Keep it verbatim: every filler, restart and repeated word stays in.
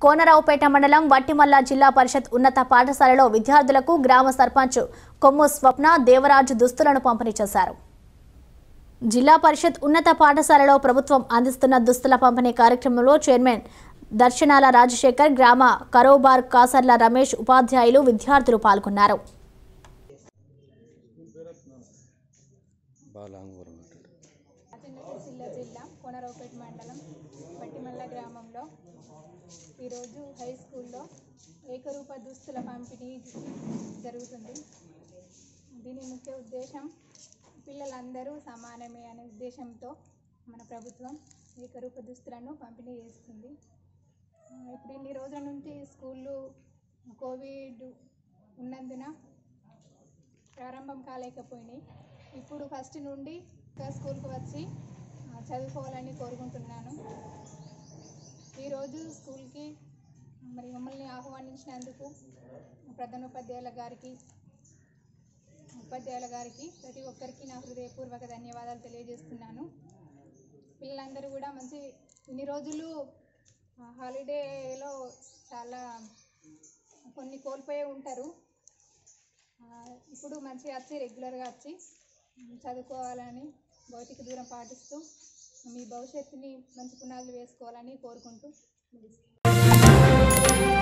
కోనరావుపేట మండలం వట్టిమల్ల జిల్లా పరిషత్ ఉన్నత పాఠశాలలో విద్యార్థులకు గ్రామ సర్పంచ్ కొమ్ము స్వప్న దేవరాజు దుస్తులను పంపిణీ చేశారు. జిల్లా పరిషత్ ఉన్నత పాఠశాలలో ప్రభుత్వం అందిస్తున్న దుస్తుల పంపిణీ కార్యక్రమంలో చైర్మన్ దర్శనాల రాజశేఖర్, గ్రామ కరోబార్ కాసర్ల రమేష్, ఉపాధ్యాయులు, విద్యార్థులు పాల్గొన్నారు. జిల్లా కోనరావుపేట మండలం వట్టిమల్ల గ్రామంలో ఈరోజు హై స్కూల్లో ఏకరూప దుస్తుల పంపిణీ జరుగుతుంది. దీని ముఖ్య ఉద్దేశం పిల్లలందరూ సమానమే అనే ఉద్దేశంతో మన ప్రభుత్వం ఏకరూప దుస్తులను పంపిణీ చేస్తుంది. ఇప్పుడు ఇన్ని రోజుల నుంచి స్కూళ్ళు కోవిడ్ ఉన్నందున ప్రారంభం కాలేకపోయినాయి. ఇప్పుడు ఫస్ట్ నుండి స్కూల్కి వచ్చి చదువుకోవాలని కోరుకుంటున్నాను. ఈరోజు స్కూల్కి మరి మమ్మల్ని ఆహ్వానించినందుకు ప్రధానోపాధ్యాయుల గారికి ఉపాధ్యాయుల గారికి ప్రతి ఒక్కరికి నా హృదయపూర్వక ధన్యవాదాలు తెలియజేస్తున్నాను. పిల్లలందరూ కూడా మంచి ఇన్ని రోజులు హాలిడేలో చాలా కొన్ని కోల్పోయి ఉంటారు. ఇప్పుడు మంచిగా వచ్చి రెగ్యులర్గా వచ్చి చదువుకోవాలని భౌతిక దూరం పాటిస్తూ మీ భవిష్యత్తుని మంచి పునాదులు వేసుకోవాలని కోరుకుంటూ